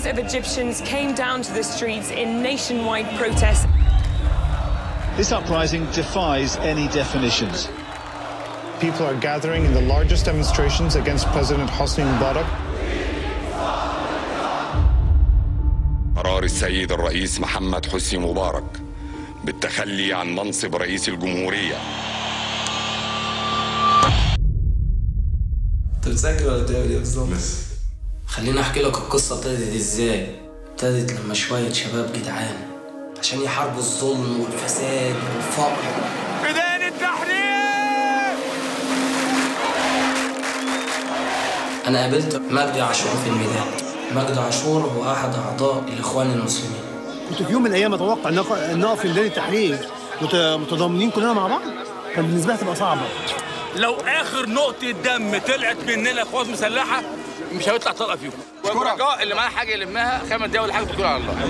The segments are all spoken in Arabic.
Millions of Egyptians came down to the streets in nationwide protest. This uprising defies any definitions. People are gathering in the largest demonstrations against President Hosni Mubarak. قرار السيد الرئيس محمد حسني مبارك بالتخلي عن منصب رئيس الجمهورية. انت بتذاكر ولا بتعمل ايه بالظبط؟ خليني احكي لك القصة ابتدت ازاي. ابتدت لما شوية شباب جدعان عشان يحاربوا الظلم والفساد والفقر. ميدان التحرير! انا قابلت مجدي عاشور في الميدان. مجدي عاشور هو احد اعضاء الاخوان المسلمين. كنت في يوم من الايام اتوقع ان نقف في ميدان التحرير متضامنين كلنا مع بعض. كان بالنسبه لي تبقى صعبه. لو اخر نقطه دم طلعت مننا قوات مسلحه مش هيطلع طلقه فيهم. والرجاء اللي معاه حاجه يلمها 5 دقايق ولا حاجه تكون على الله.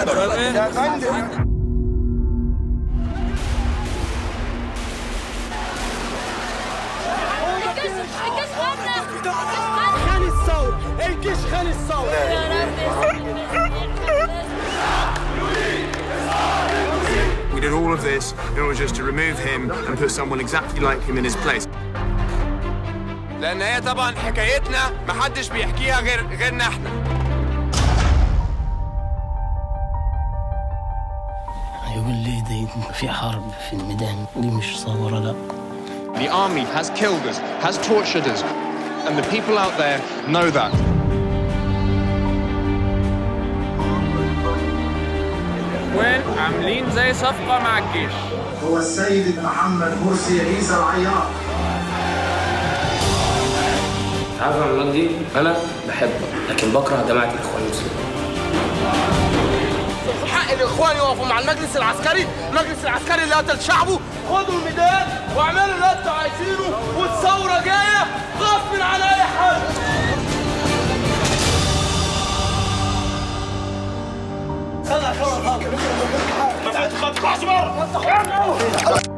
خان الثور، الجيش خان الثور. We did all of this in order just to remove him and put someone exactly like him in his place. لأن هي طبعا حكايتنا محدش بيحكيها غيرنا احنا. يقول لي ده في حرب في الميدان، دي مش صورة لا. The army has killed us, has tortured us, and the people out there know that. عاملين زي صفقة مع الجيش. هو السيد محمد مرسي عيسى العياط. عارف يا مجدي، أنا بحبك لكن بكره جماعة الإخوان المسلمين. حق الإخوان يقفوا مع المجلس العسكري، المجلس العسكري اللي قتل شعبه. خدوا الميدان واعملوا اللي انتوا عايزينه والثورة جاية غصب عن أي حد. ما تطلعش بره.